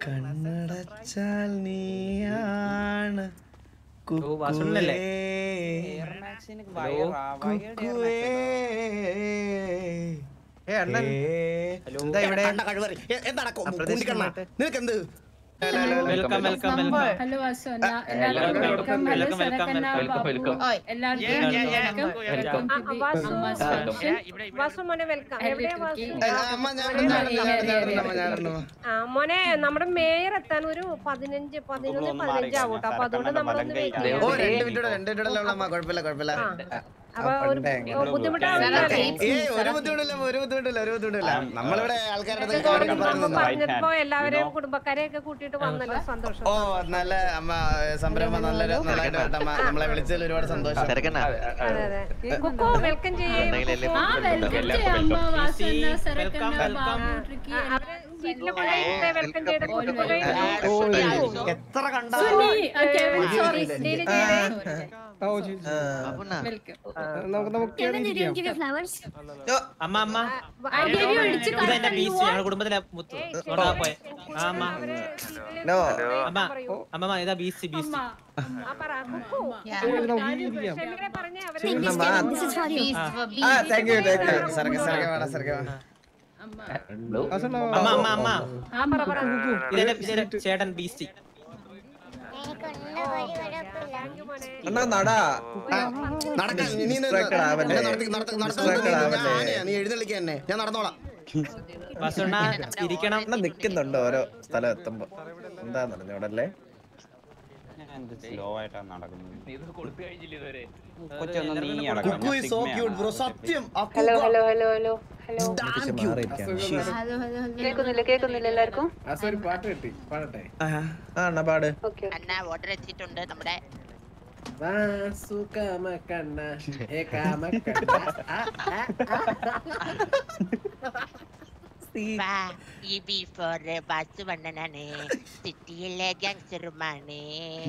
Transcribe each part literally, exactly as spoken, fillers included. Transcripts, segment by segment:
കണ്ണടച്ചാൽ നീയാണ് കുക്കുവേ കുക്കുവേ. എന്താ ഇവിടെ നിനക്കെന്ത്? വെൽക്കം വെൽക്കം ഹലോ വാസു എല്ലാവർക്കും വെൽക്കം. ഹലോ സരക്കന്ന ബാബു എല്ലാവർക്കും വാസു മോനെ വെൽക്കം. എവിടെയാ വാസു? മോനെ നമ്മുടെ മേയർ എത്താൻ ഒരു പതിനഞ്ച് പതിനൊന്ന് പതിനഞ്ച് ആവും കേട്ടോ. അപ്പൊ അതുകൊണ്ട് നമ്മളൊന്ന് വെയിറ്റ് ചെയ്യാം. കുഴപ്പമില്ല കുഴപ്പമില്ല. അപ്പൊ ഒരു ബുദ്ധിമുട്ടാവില്ല. ഒരു ബുദ്ധിമുട്ടില്ല ഒരു ബുദ്ധിമുട്ടില്ല ഒരു ബുദ്ധിമുട്ടില്ല. നമ്മളിവിടെ ആൾക്കാരുടെ പറഞ്ഞപ്പോ എല്ലാവരെയും കുടുംബക്കാരെയൊക്കെ കൂട്ടിയിട്ട് വന്നല്ലോ. സന്തോഷം. ഓ നല്ല അമ്മ സംരംഭം നല്ലൊരു നല്ലതായിട്ട് വരട്ടമ്മ. നമ്മളെ വിളിച്ചതിൽ ഒരുപാട് സന്തോഷം. അതെ അതെ കുക്കു വെൽക്കം ചെയ്യും. വെൽക്കം ചെയ്ത് എത്ര കണ്ട അമ്മ അമ്മ ഇതെന്റെ ബീച്ച് ഞങ്ങളുടെ കുടുംബത്തിലെ മുത്തു പോയെ അമ്മ അമ്മ അമ്മ ഇതാ ബീച്ച് ബീച്ച് അമ്മ അമ്മ അമ്മ ഇതെന്റെ ചേട്ടൻ ബീച്ച് നീ എഴുന്നള്ളിക്ക തന്നെ, ഞാൻ നടന്നോളാം. ഇരിക്കണം നിക്കുന്നുണ്ട് ഓരോ സ്ഥലം എത്തുമ്പോ. എന്താന്ന് പറഞ്ഞോടല്ലേ hello hello hello hello hello കേൾക്കുന്നില്ല കേൾക്കുന്നില്ല എല്ലാവർക്കും. പാട്ട് കിട്ടി പാടട്ടെ. ആ പാട്. അണ്ണാ ഓർഡർ എത്തിയിട്ടുണ്ട് നമ്മുടെ ഈ ബീഫോറ് ബസ് വണ്ണനാണ്, സിറ്റിയിലെ ഗാങ്സ്റ്ററുമാണ്,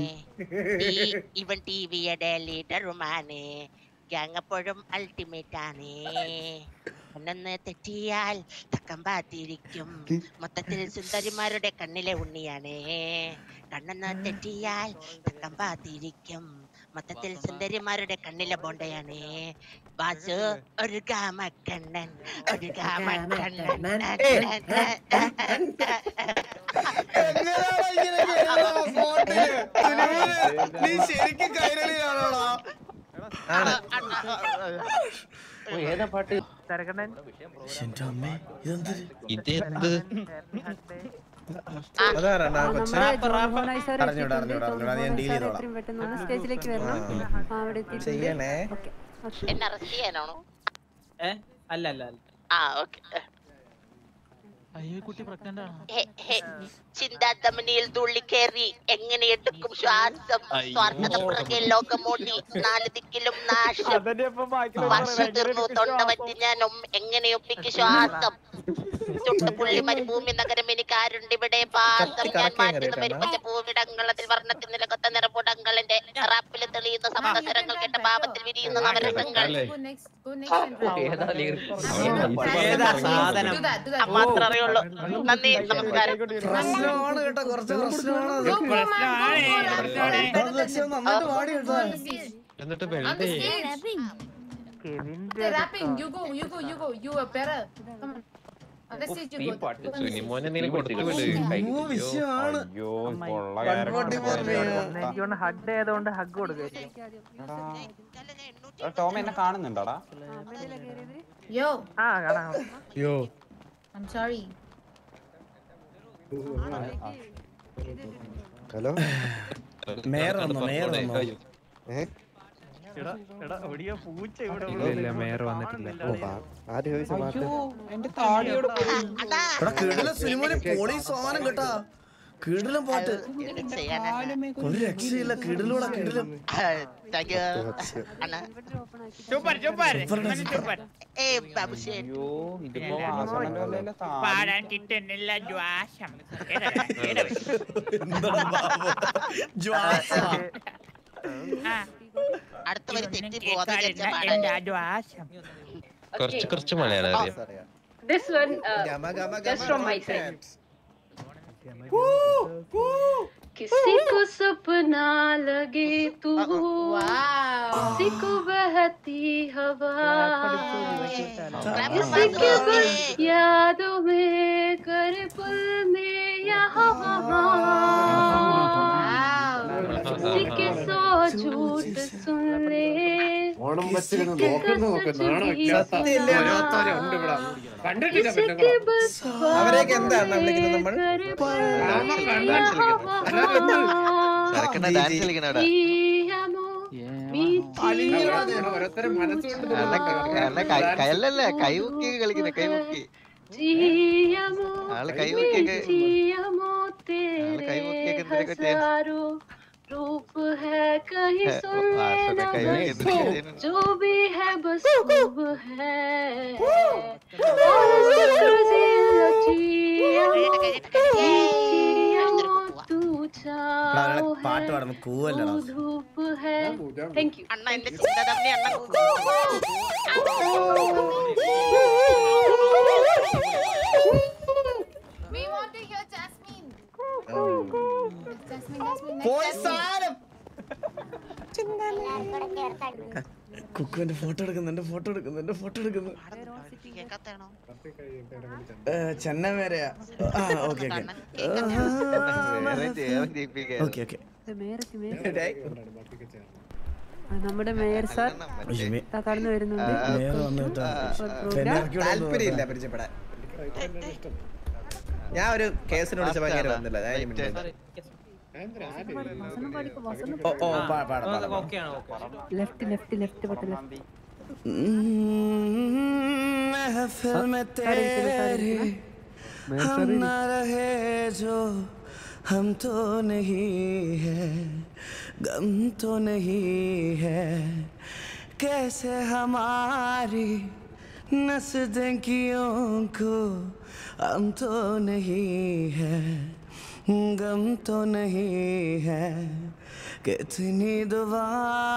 ഇവൻ ടി വിയുടെ ലീഡറുമാണ്, ഗ്യാങ് എപ്പോഴും അൾട്ടിമേറ്റ് ആണ്. ഒന്നൊന്ന് തെറ്റിയാൽ തക്കം പാത്തിരിക്കും, മൊത്തത്തിൽ സുന്ദരിമാരുടെ കണ്ണിലെ ഉണ്ണിയാണ്. കണ്ണൊന്ന് തെറ്റിയാൽ തക്കം പാത്തിരിക്കും, മൊത്തത്തിൽ സുന്ദരിമാരുടെ കണ്ണിലെ ബോണ്ടയാണ്. വാസു ഒരു ഗാമക്കണ്ണൻ, ഒരു ഗാമക്കണ്ണൻ. നീ ശരിക്കും കൈരളിയാണോടാ? ഏതാ പാട്ട്? ഇതെന്ത് സ്റ്റേജിലേക്ക് വരണം. അവിടെ ചെയ്യണേ. എന്നെ അറസ്റ്റ് ചെയ്യാനാണോ? അല്ല അല്ല അല്ല ആ ഓക്കെ. ചിന്താധമനിയിൽ തുള്ളിക്കേറി എങ്ങനെ എടുക്കും ശ്വാസം, സ്വാർത്ഥത പുറകെ ലോകമോടി നാല് ദിക്കിലും നാശം, വർഷം തീർന്നു തൊണ്ട വറ്റി ഞാനും എങ്ങനെ ഒപ്പിക്ക് ശ്വാസം, ചുട്ടുപുള്ളി മരുഭൂമി നഗരം എനിക്കാരുണ്ട് ഇവിടെ പാസം, ഞാൻ മാറ്റുന്ന പരിപ്പറ്റ പൂവിടങ്ങൾ അതിൽ വർണ്ണത്തിൽ നിലകൊത്ത നിറപുടങ്ങൾ, എന്റെ റാപ്പിൽ തെളിയുന്ന സപ്തസ്വരങ്ങൾ കേട്ട പാപത്തിൽ വിരിയുന്ന നവരസങ്ങൾ. മാത്രം അറിയുള്ളൂ. നന്ദി, നമസ്കാരം. പ്രശ്നമാണ് കേട്ടോ, കുറച്ച് പ്രശ്നമാണ്. ടോം എന്നെ കാണുന്നുണ്ടോടാ? ഹലോ മേയർ വന്നോ? മേയർ വന്നോ? മേയർ വന്നിട്ടില്ല. പോളീസ് സാധനം കേട്ടാ, കിടിലം പാട്ട്, ഒരു രക്ഷയില്ല. കിടിലൂടെ കിടിലം. പാടാൻ കിട്ടുന്നില്ല ജ്വാസം. അടുത്ത വരി തെറ്റി പോവാതെ കുറച്ച് കുറച്ച് Malayalam. This one, uh, just from my side. किसी को सपना लगे तू, किसी को बहती हवा, किसी के बस यादों में कर पल में यहाँ वहाँ, किसी के सौ झूठ सुन ले, किसी के सच भी किसी के बस അവരെയൊക്കെ എന്താണ് വിളിക്കുന്നത് നമ്മൾ कर पल में यहाँ वहाँ, കയല്ലല്ലേ കൈമുക്കി കളിക്കുന്ന കൈമുക്കി ആള് കൈമുക്കിയൊക്കെ रूप है कहीं सुन लेना, जो भी है बस खूब है, और जिक्र तू चाहो है, धूप है। Thank you. അണ്ണ എന്റെ ചിന്തതമ്മി അണ്ണ We want to hear Jasmine. Jasmine, Jasmine. പോയി സാരം കുക്കുവിന്റെ ഫോട്ടോ എടുക്കുന്നു എന്റെ ഫോട്ടോ എടുക്കുന്നു എന്റെ ഫോട്ടോ എടുക്കുന്നു ചെന്നൈ വരെയാ ഓക്കെ ഓക്കെ ഓക്കെ നമ്മുടെ മേയർ സാർ കടന്നു വരുന്നുണ്ട്. താല്പര്യമില്ല പരിചയപ്പെടാൻ. ഞാൻ ഒരു കേസിന് വിളിച്ചപ്പോ അങ്ങനെ വന്നില്ല. ലെഫ്റ്റ് ലെഫ്റ്റ് ലെഫ്റ്റ് പത്ത് ലെഫ്റ്റ് महफिल में तेरे हम ना रहे जो हम तो नहीं है गम तो नहीं है कैसे हमारी नज़दीकियों को हम तो नहीं है गम तो नहीं है कितनी दुआ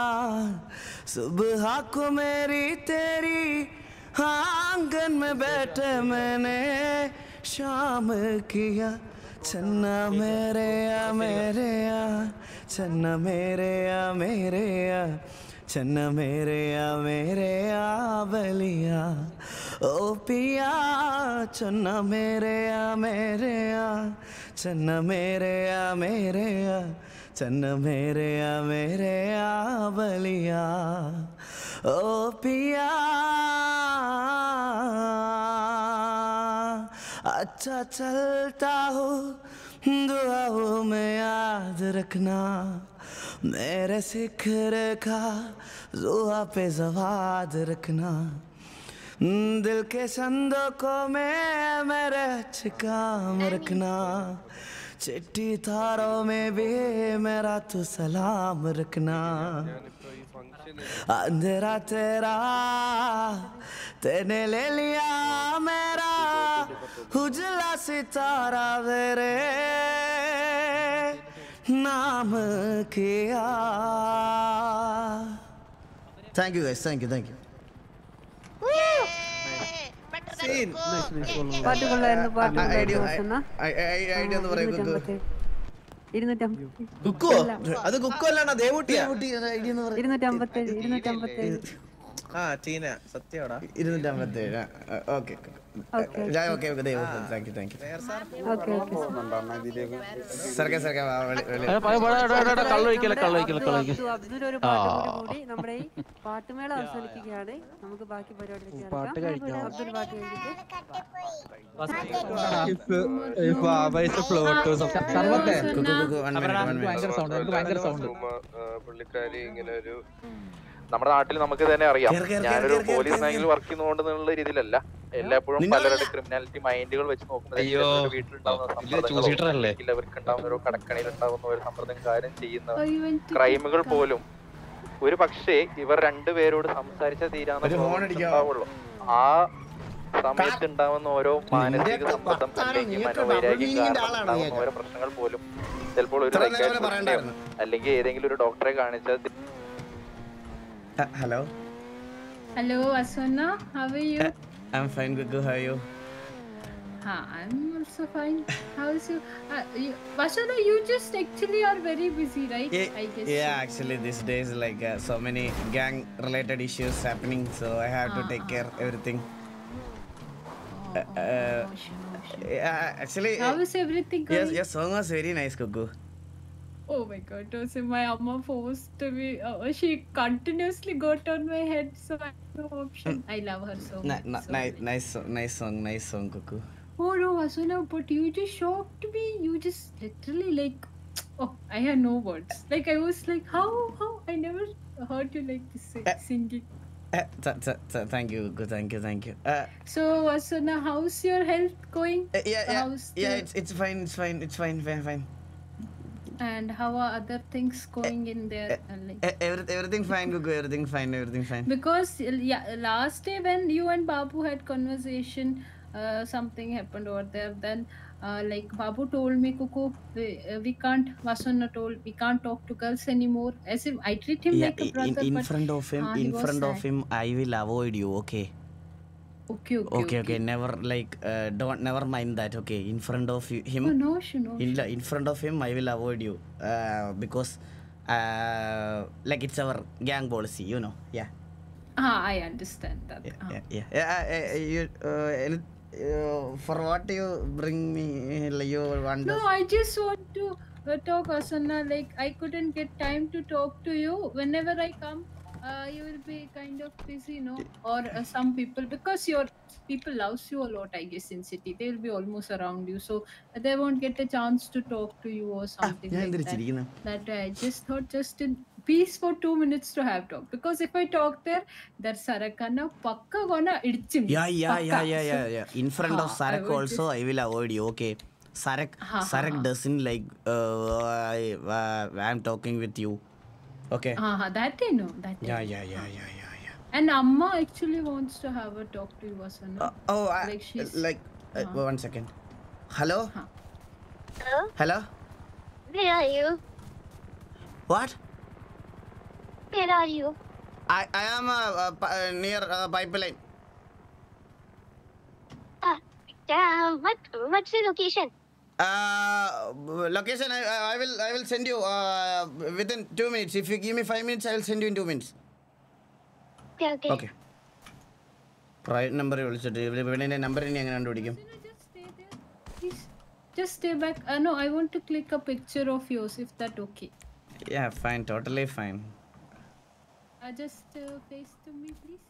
सुबह को मेरी तेरी आंगन में बैठे मैंने शाम किया चन्ना मेरे या मेरे या चन्ना मेरे या मेरे या चन्ना मेरे या मेरे या बलिया ओ पिया चन्ना मेरे या मेरे या चन्ना मेरे या मेरे या चन्ना मेरे या मेरे या बलिया ओ पिया अच्छा चलता हो दुआओं में याद रखना मेरे सिखर का जुआ पे जवाद रखना दिल के संदूकों में मेरे काम रखना चिट्ठी तारों में भी मेरा तू सलाम रखना अंधेरा तेरा तेने ले लिया मेरा उजला सितारा तेरे नाम किया thank you guys thank you thank you പാട്ട് കൊള്ളായിരുന്നു പാട്ട് കുക്കു അത് കുക്കു അല്ലാണോ ദേവൂട്ടിയാ ഇരുന്നൂറ്റി അമ്പത്തേഴ് ഇരുന്നൂറ്റി അമ്പത്തേഴ് ആ ടീന സത്യോടാ ഇരുന്നൂറ്റി അമ്പത്തേഴ് ഓക്കെ ഓക്കെ ഓക്കെ ദൈവം thank you thank you okay okay സർക്കെ സർക്കെ അബ്ദുൽ ഒരു പാട്ട് കൂടി നമ്മുടെ ഈ പാട്ടുമേള അവസാനിക്കുകയാണ്. നമുക്ക് ബാക്കി പരിപാടി അബ്ദുൽ പാട്ട് പുള്ളിക്കാരി ഇങ്ങനെ ഒരു നമ്മുടെ നാട്ടിൽ നമുക്ക് തന്നെ അറിയാം. ഞാനൊരു പോലീസ് മേഖലയിൽ വർക്ക് ചെയ്യുന്നതുകൊണ്ടെന്നുള്ള രീതിയിലല്ല, എല്ലായ്പ്പോഴും പലരുടെ ക്രിമിനാലിറ്റി മൈൻഡുകൾ വെച്ച് നോക്കുന്നത് വീട്ടിലുണ്ടാവുന്ന അവർക്ക് ഉണ്ടാവുന്ന ഒരു കടക്കണിയിൽ ഉണ്ടാവുന്ന ഒരു സമ്മർദ്ദം കാര്യം ചെയ്യുന്ന ക്രൈമുകൾ പോലും ഒരു പക്ഷേ ഇവർ രണ്ടുപേരോട് സംസാരിച്ച തീരാവുള്ളൂ. ആ സമയത്ത് ഉണ്ടാവുന്ന ഓരോ മാനസിക സമ്മർദ്ദം അല്ലെങ്കിൽ മനോവൈരാഗ്യം കാരണം ഉണ്ടാവുന്ന ഓരോ പ്രശ്നങ്ങൾ പോലും ചിലപ്പോൾ ഒരു സൈക്കാട്രിസ്റ്റിനെയോ അല്ലെങ്കിൽ ഏതെങ്കിലും ഒരു ഡോക്ടറെ കാണിച്ചാൽ. Hello. Hello, Asuna. How are you? I'm fine, Gugu. How are you? Huh, I'm also fine. How's you? Uh, you Vasudha, you just actually are very busy, right? Yeah, I guess. yeah, so. actually these days like uh, so many gang related issues happening, so I have to Ah, take ah, care ah. everything. Oh, Uh, oh, uh, no issue, no issue. yeah, actually How uh, is everything yes, going? your song was very nice, Cuckoo. Oh my god, also my amma forced me. Uh, she continuously got on my head, so I have no option. I love her so Ni- much. ni- so nice, much. nice, song, nice song, nice song, Cuckoo. Oh no, Vasuna, but you just shocked me. You just literally like, oh, I had no words. Like I was like, how, how? I never heard you like this sing- singing. Uh, th- th- th- thank you, Cuckoo. Thank you, thank you. Uh, So Vasuna, how's your health going? uh, yeah, yeah, How's yeah. the- It's it's fine, it's fine, it's fine, fine, fine. And how are other things going in there? uh, like, Uh, every, everything fine, Cuckoo. Everything fine, everything fine. because uh, yeah, last day when you and Babu had conversation, uh, something happened over there. Then, uh, like Babu told me, Kuku, we, uh, we can't. Vasuna told we can't talk to girls anymore. As if I treat him Yeah, like a in, brother. in but, front of him, uh, he in was front of sad. him, I will avoid you. Okay. Okay, okay, Okay, okay. Never like, uh, don't never mind that. Okay, in front of you, him. Oh, no, she no. In, in front of him, I will avoid you. Uh, because, uh, like it's our gang policy, you know. Yeah. Ah, I understand that. Yeah, Ah. yeah, yeah. yeah uh, uh, you, uh, any- uh, for what you bring me, like you want No, us- I just want to uh, talk, Asana. Like, I couldn't get time to talk to you. Whenever I come, uh, you will be kind of busy, no? Or uh, some people, because your people loves you a lot, I guess, in city. They will be almost around you, so they won't get a chance to talk to you or something ഞാൻ like എന്തിനാ that. ചിരിക്കുന്നെ? That I just thought just in peace for two minutes to have talk. Because if I talk there, that Sarakana pakka gonna idchim. Yeah, yeah, yeah, yeah, yeah, yeah. In front of Ha, I Sarak would also, I will avoid you. Okay. Sarak, Ha, ha, Sarak ha. doesn't like. Uh, I, uh, I'm talking with you. Okay. Ah, uh, that I know. That I Yeah, know. yeah, yeah, yeah, yeah, yeah. And Amma actually wants to have a talk to you, Asana. Uh, oh, I, Like she's- like. Uh, Uh-huh. One second. Hello. Hello? Hello. Where are you? What? Where are you? I, I am uh, uh, p- uh, near uh, pipeline. Ah, uh, what, what's the location? Uh, location. I, I I will I will send you uh, within two minutes. If you give me five minutes, I will send you in two minutes. Okay, okay. Okay. Private number വിളിച്ചിട്ട് ഇവിടെ number ഇനി എങ്ങനെ കണ്ടുപിടിക്കും? Just stay there. Please. Just stay back. Uh, no, I want to click a picture of yours, if that okay. Yeah, fine, totally fine. Uh, just uh, face to me, please.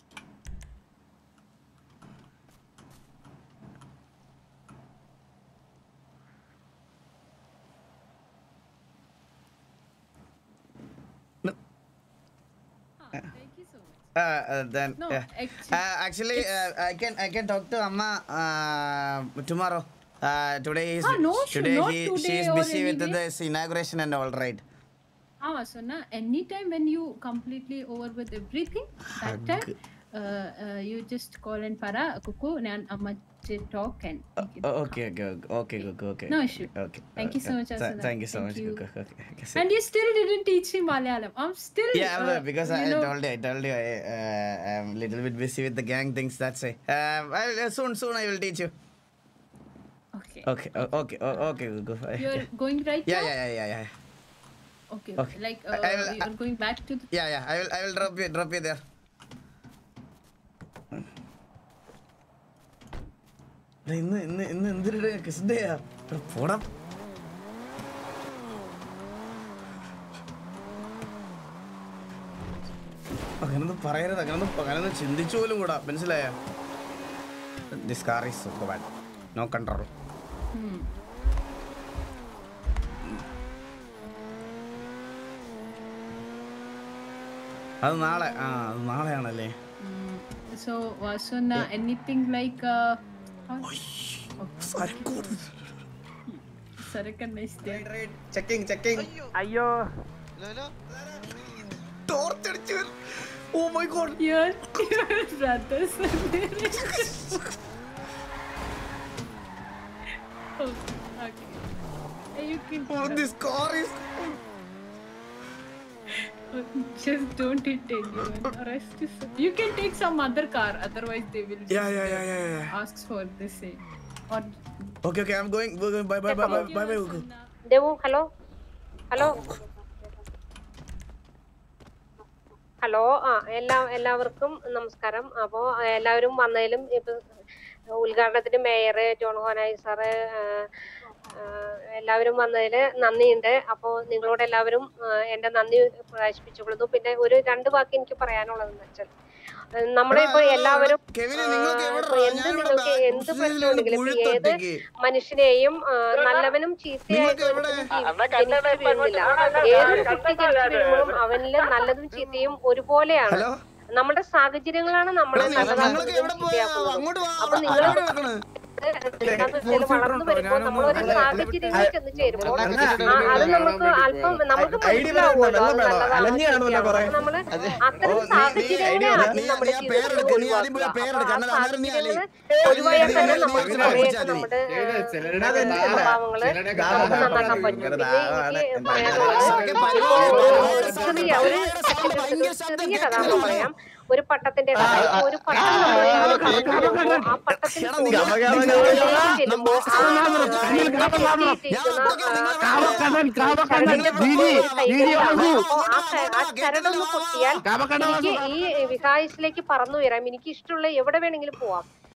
No. Ah, thank you so much. Uh, uh, then No, yeah. actually, uh, actually uh, I can I can talk to Amma uh, tomorrow. Uh, today is Ah, no, sh- today not he, she today is or busy with anyway. this inauguration and all, right? Ah, so now anytime when you completely over with everything, that time uh, uh, you just call and para kuku and amma talk and Uh, okay, okay, okay, okay, okay. No issue. Okay. Thank you so much, Th- Asuna. Thank you so Thank much. you. Okay, okay, okay. So- And you still didn't teach me Malayalam. I'm still yeah, uh, because you I know, told you, I told you, I, uh, I'm a little bit busy with the gang things. That's why. Uh, I'll, uh, soon, soon I will teach you. Okay. Okay, uh, okay, uh, okay, go. You're going right Yeah, now? yeah, yeah, yeah, yeah. Okay. Okay. okay. Like I- uh, I will- you're going back to the Yeah, yeah. I will, I will drop you, drop you there. Day, ഇന്ന് ഇന്ന് ഇന്ന് എന്തിനാ കൃഷ്ണയാ പോടാ. അങ്ങനൊന്നും പറയരുത്, അങ്ങനൊന്നും അങ്ങനൊന്നും ചിന്തിച്ചു പോലും കൂടാ, മനസ്സിലായ? This car is so bad. No control. hmm. അത് നാളെ ആ അത് നാളെയാണല്ലേ? Mm. So Vasuna, anything like uh, Sarakan nice day. Checking checking അയ്യോ ടോർച്ച് അടിച്ചു. Oh my god. Your your brothers are there. Oh, okay. You can Oh, this car is just don't hit anyone. Rest is. You can take some other car, otherwise they will. Yeah, yeah, yeah, yeah, yeah. Ask for the same. or Okay, okay, I'm going. Bye, bye, bye, bye, bye, bye, bye. Ugu. Devu hello hello hello ആ എല്ലാ എല്ലാവർക്കും നമസ്കാരം. അപ്പോൾ എല്ലാവരും വന്നതിലും ഇപ്പൊ ഉദ്ഘാടനത്തിന് mayor John Honai sir എല്ലാവരും വന്നതിൽ നന്ദിയുണ്ട്. അപ്പോൾ നിങ്ങളോട് എല്ലാവരും എൻ്റെ നന്ദി പ്രകാശിപ്പിച്ചുകൊള്ളുന്നു. പിന്നെ ഒരു രണ്ട് വാക്ക് എനിക്ക് പറയാനുള്ളതെന്ന് വെച്ചാൽ നമ്മുടെ ഇപ്പൊ എല്ലാവരും എന്ത് നിങ്ങൾക്ക് എന്ത് പ്രശ്നമുണ്ടെങ്കിലും ഏത് മനുഷ്യനെയും നല്ലവനും ചീത്തയായിട്ട് വീഴുന്നില്ല. ഏതൊരു കുട്ടി ജനിച്ചു വീഴുമ്പോഴും അവനില് നല്ലതും ചീത്തയും ഒരുപോലെയാണ്. നമ്മുടെ സാഹചര്യങ്ങളാണ് നമ്മളെ നല്ലതാക്കുന്നത് ചീത്തയാക്കുന്നത്. അപ്പൊ നിങ്ങൾ വളർന്നു വരുമ്പോ നമ്മളൊരു സാഹചര്യങ്ങളിൽ ചെന്ന് ചേരുമ്പോൾ അത് നമുക്ക് അല്പം നമുക്ക് മനസ്സിലാവുമല്ലോ അത് നല്ലതാണ്. നമ്മള് അത്തരം സാഹചര്യങ്ങളെ നമ്മുടെ ജീവിതത്തിൽ സാഹചര്യങ്ങള് ഒഴിവായാൽ തന്നെ നമുക്ക് നമ്മുടെ സ്വഭാവങ്ങള് നന്നാക്കാൻ പറ്റും. പിന്നെ എനിക്ക് പറയാനുള്ളത് ചെറിയ ഒരു ചെറിയ കഥ പറയാം. ഒരു പട്ടത്തിന്റെ കഥ. ഒരു പട്ടം ആ പട്ടത്തിൽ ചെല്ലുമ്പോ ആ ചരടൊന്ന് പൊട്ടിയാൽ എനിക്ക് ഈ വിഹായസിലേക്ക് പറന്നു വരാം. എനിക്ക് ഇഷ്ടമുള്ള എവിടെ വേണമെങ്കിലും പോവാം.